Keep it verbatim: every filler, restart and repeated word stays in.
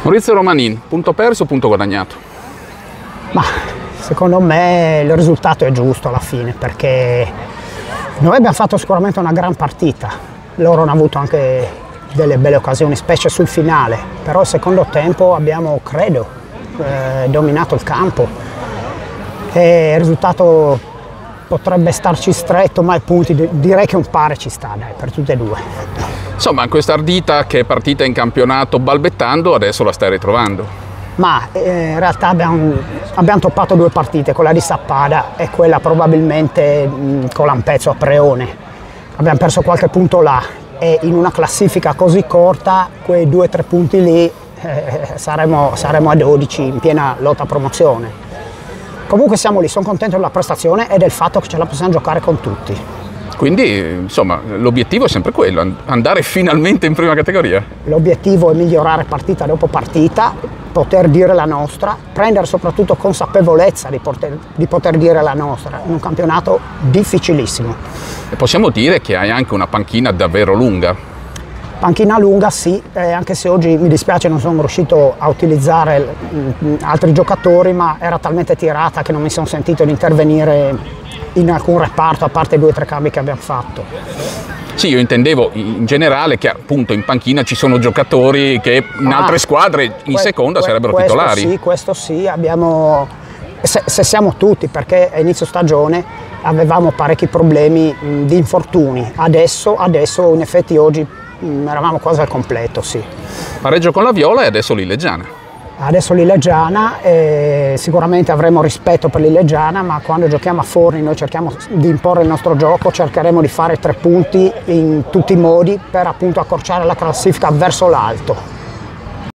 Maurizio Romanin, punto perso, punto guadagnato? Ma secondo me il risultato è giusto alla fine, perché noi abbiamo fatto sicuramente una gran partita, loro hanno avuto anche delle belle occasioni, specie sul finale, però il secondo tempo abbiamo, credo, eh, dominato il campo e il risultato potrebbe starci stretto, ma ai punti direi che un pari ci sta, dai, per tutte e due. Insomma, questa ardita che è partita in campionato balbettando, adesso la stai ritrovando. Ma eh, in realtà abbiamo, abbiamo toppato due partite, quella di Sappada e quella probabilmente mh, con Lampezzo a Preone. Abbiamo perso qualche punto là e in una classifica così corta, quei due o tre punti lì eh, saremo, saremo a dodici in piena lotta a promozione. Comunque siamo lì, sono contento della prestazione e del fatto che ce la possiamo giocare con tutti. Quindi, insomma, l'obiettivo è sempre quello, andare finalmente in prima categoria. L'obiettivo è migliorare partita dopo partita, poter dire la nostra, prendere soprattutto consapevolezza di poter, di poter dire la nostra in un campionato difficilissimo. E possiamo dire che hai anche una panchina davvero lunga. Panchina lunga sì, eh, anche se oggi mi dispiace non sono riuscito a utilizzare mh, altri giocatori, ma era talmente tirata che non mi sono sentito di intervenire in alcun reparto, a parte due o tre cambi che abbiamo fatto. Sì, io intendevo in generale che appunto in panchina ci sono giocatori che in ah, altre squadre in que seconda que sarebbero questo titolari. Sì, questo sì, abbiamo, se, se siamo tutti, perché a inizio stagione avevamo parecchi problemi mh, di infortuni, adesso, adesso in effetti oggi mh, eravamo quasi al completo, sì. Pareggio con la Viola e adesso Lillegiana. Adesso Lillegiana, eh, sicuramente avremo rispetto per Lillegiana, ma quando giochiamo a Forni noi cerchiamo di imporre il nostro gioco, cercheremo di fare tre punti in tutti i modi per appunto accorciare la classifica verso l'alto.